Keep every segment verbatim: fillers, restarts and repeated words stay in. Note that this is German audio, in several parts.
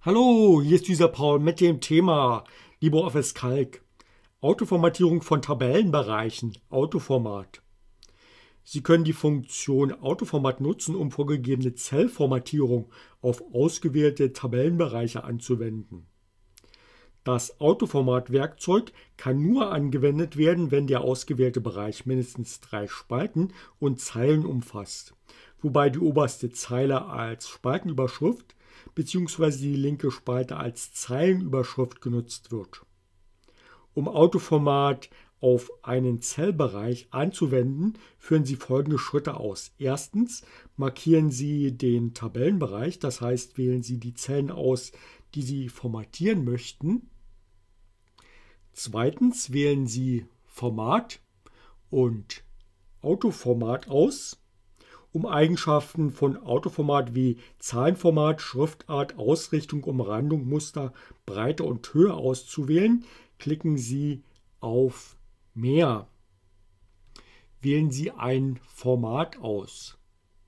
Hallo, hier ist dieser Paul mit dem Thema LibreOffice Calc. Autoformatierung von Tabellenbereichen, Autoformat. Sie können die Funktion Autoformat nutzen, um vorgegebene Zellformatierung auf ausgewählte Tabellenbereiche anzuwenden. Das Autoformat-Werkzeug kann nur angewendet werden, wenn der ausgewählte Bereich mindestens drei Spalten und Zeilen umfasst, wobei die oberste Zeile als Spaltenüberschrift bzw. die linke Spalte als Zeilenüberschrift genutzt wird. Um Autoformat auf einen Zellbereich anzuwenden, führen Sie folgende Schritte aus. Erstens markieren Sie den Tabellenbereich, das heißt, wählen Sie die Zellen aus, die Sie formatieren möchten. Zweitens wählen Sie Format und Autoformat aus, um Eigenschaften von Autoformat wie Zahlenformat, Schriftart, Ausrichtung, Umrandung, Muster, Breite und Höhe auszuwählen. Klicken Sie auf Mehr. Wählen Sie ein Format aus.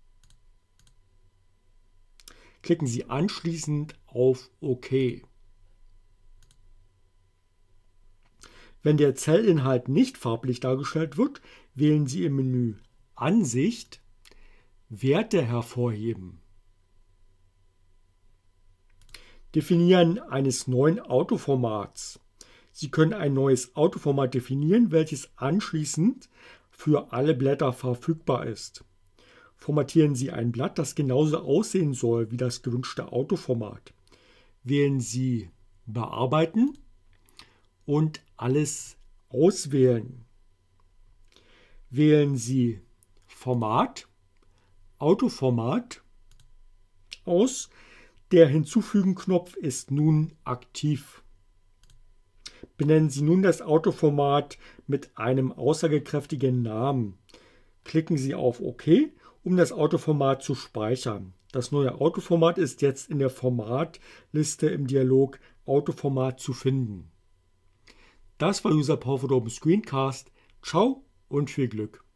Klicken Sie anschließend auf OK. Wenn der Zellinhalt nicht farblich dargestellt wird, wählen Sie im Menü Ansicht Werte hervorheben. Definieren eines neuen Autoformats. Sie können ein neues Autoformat definieren, welches anschließend für alle Blätter verfügbar ist. Formatieren Sie ein Blatt, das genauso aussehen soll wie das gewünschte Autoformat. Wählen Sie Bearbeiten und alles auswählen. Wählen Sie Format, Autoformat aus. Der Hinzufügen-Knopf ist nun aktiv. Benennen Sie nun das Autoformat mit einem aussagekräftigen Namen. Klicken Sie auf OK, um das Autoformat zu speichern. Das neue Autoformat ist jetzt in der Formatliste im Dialog Autoformat zu finden. Das war User Paul für den Screencast. Ciao und viel Glück.